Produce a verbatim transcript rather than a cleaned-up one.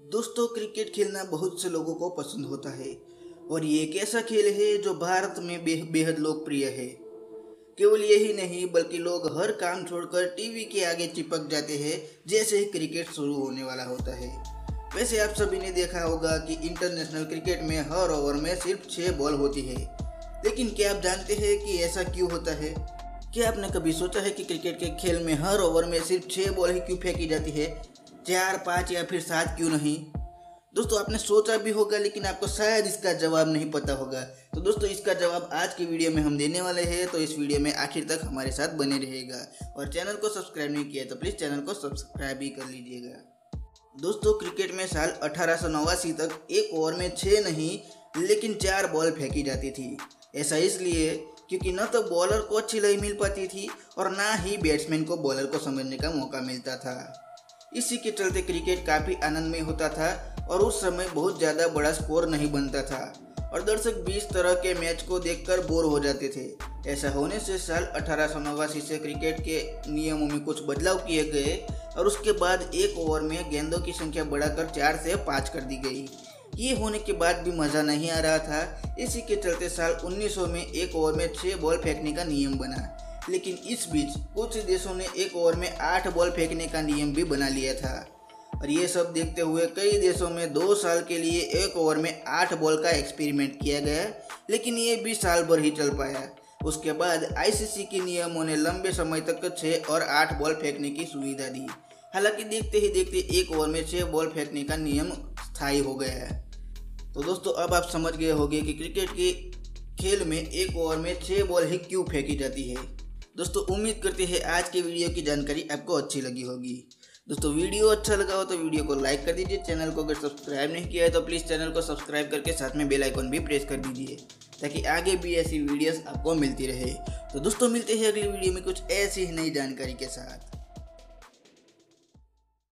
दोस्तों, क्रिकेट खेलना बहुत से लोगों को पसंद होता है और ये एक ऐसा खेल है जो भारत में बे, बेहद लोकप्रिय है। केवल यही नहीं बल्कि लोग हर काम छोड़कर टीवी के आगे चिपक जाते हैं जैसे ही क्रिकेट शुरू होने वाला होता है। वैसे आप सभी ने देखा होगा कि इंटरनेशनल क्रिकेट में हर ओवर में सिर्फ छः बॉल होती है, लेकिन क्या आप जानते हैं कि ऐसा क्यों होता है? क्या आपने कभी सोचा है कि क्रिकेट के खेल में हर ओवर में सिर्फ छः बॉल ही क्यों फेंकी जाती है? चार, पाँच या फिर सात क्यों नहीं? दोस्तों, आपने सोचा भी होगा लेकिन आपको शायद इसका जवाब नहीं पता होगा। तो दोस्तों, इसका जवाब आज की वीडियो में हम देने वाले हैं, तो इस वीडियो में आखिर तक हमारे साथ बने रहिएगा। और चैनल को सब्सक्राइब नहीं किया तो प्लीज़ चैनल को सब्सक्राइब भी कर लीजिएगा। दोस्तों, क्रिकेट में साल अठारह सौ नवासी तक एक ओवर में छः नहीं लेकिन चार बॉल फेंकी जाती थी। ऐसा इसलिए क्योंकि न तो बॉलर को अच्छी लय मिल पाती थी और ना ही बैट्समैन को बॉलर को समझने का मौका मिलता था। इसी के चलते क्रिकेट काफ़ी आनंदमय होता था और उस समय बहुत ज़्यादा बड़ा स्कोर नहीं बनता था और दर्शक बीस तरह के मैच को देखकर बोर हो जाते थे। ऐसा होने से साल अठारह सौ नवासी से क्रिकेट के नियमों में कुछ बदलाव किए गए और उसके बाद एक ओवर में गेंदों की संख्या बढ़ाकर चार से पाँच कर दी गई। ये होने के बाद भी मज़ा नहीं आ रहा था। इसी के चलते साल उन्नीस सौ में एक ओवर में छः बॉल फेंकने का नियम बना, लेकिन इस बीच कुछ देशों ने एक ओवर में आठ बॉल फेंकने का नियम भी बना लिया था। और ये सब देखते हुए कई देशों में दो साल के लिए एक ओवर में आठ बॉल का एक्सपेरिमेंट किया गया, लेकिन ये भी साल भर ही चल पाया। उसके बाद आईसीसी के नियमों ने लंबे समय तक छः और आठ बॉल फेंकने की सुविधा दी। हालांकि देखते ही देखते एक ओवर में छः बॉल फेंकने का नियम स्थायी हो गया है। तो दोस्तों, अब आप समझ गए होंगे कि क्रिकेट के खेल में एक ओवर में छः बॉल ही क्यों फेंकी जाती है। दोस्तों, उम्मीद करते हैं आज की वीडियो की जानकारी आपको अच्छी लगी होगी। दोस्तों, वीडियो अच्छा लगा हो तो वीडियो को लाइक कर दीजिए। चैनल को अगर सब्सक्राइब नहीं किया है तो प्लीज़ चैनल को सब्सक्राइब करके साथ में बेल आइकन भी प्रेस कर दीजिए ताकि आगे भी ऐसी वीडियोस आपको मिलती रहे। तो दोस्तों, मिलते हैं अगली वीडियो में कुछ ऐसी ही नई जानकारी के साथ।